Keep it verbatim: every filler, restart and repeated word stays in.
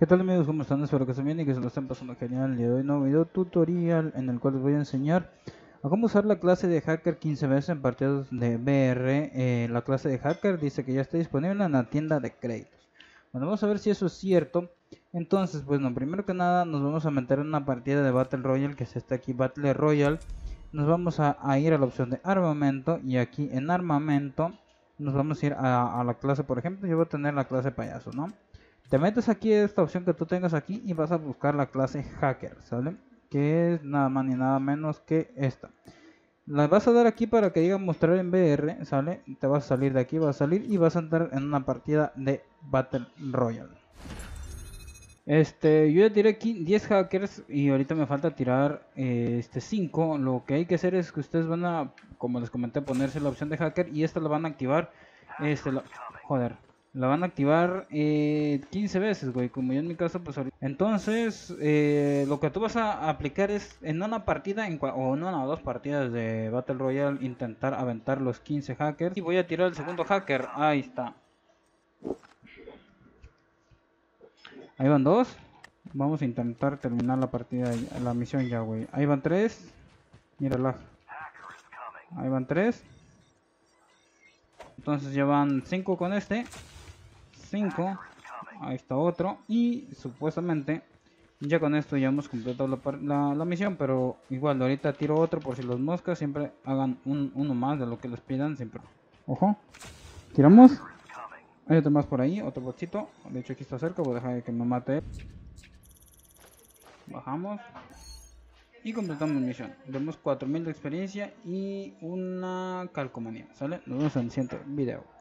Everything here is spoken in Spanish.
¿Qué tal amigos? ¿Cómo están? Espero que estén bien y que se lo estén pasando genial. El día de hoy un nuevo video tutorial en el cual les voy a enseñar a cómo usar la clase de hacker quince veces en partidos de B R. Eh, la clase de hacker dice que ya está disponible en la tienda de créditos. Bueno, vamos a ver si eso es cierto. Entonces, pues no, primero que nada nos vamos a meter en una partida de Battle Royale, que es esta aquí, Battle Royale. Nos vamos a, a ir a la opción de armamento, y aquí en armamento nos vamos a ir a, a la clase. Por ejemplo, yo voy a tener la clase payaso, ¿no? Te metes aquí a esta opción que tú tengas aquí y vas a buscar la clase hacker, ¿sale? Que es nada más ni nada menos que esta. La vas a dar aquí para que diga mostrar en V R, ¿sale? Te vas a salir de aquí, vas a salir y vas a entrar en una partida de Battle Royale. Este, yo ya tiré aquí diez hackers y ahorita me falta tirar eh, este cinco. Lo que hay que hacer es que ustedes van a, como les comenté, ponerse la opción de hacker y esta la van a activar. Este, la, joder, la van a activar eh, quince veces, güey, como yo en mi caso, pues ahorita. Entonces, eh, lo que tú vas a aplicar es en una partida, en o en una o dos partidas de Battle Royale, intentar aventar los quince hackers. Y voy a tirar el segundo hacker, ahí está. Ahí van dos. Vamos a intentar terminar la partida, la misión ya, güey. Ahí van tres. Mírala. Ahí van tres. Entonces ya van cinco con este. cinco. Ahí está otro. Y supuestamente ya con esto ya hemos completado la, la, la misión. Pero igual, ahorita tiro otro por si los moscas siempre hagan un, uno más de lo que les pidan. Siempre. Ojo. Tiramos. Hay otro más por ahí. Otro bochito. De hecho aquí está cerca. Voy a dejar que me mate. Bajamos y completamos misión. Vemos cuatro mil de experiencia y una calcomanía, ¿sale? Nos vemos en el siguiente video.